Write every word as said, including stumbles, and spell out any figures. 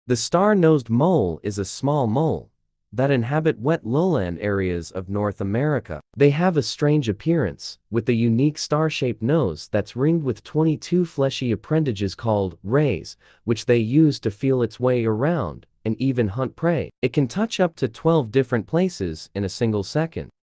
The star-nosed mole is a small mole that inhabit wet lowland areas of North America. They have a strange appearance, with a unique star-shaped nose that's ringed with twenty-two fleshy appendages called rays, which they use to feel its way around and even hunt prey. It can touch up to twelve different places in a single second.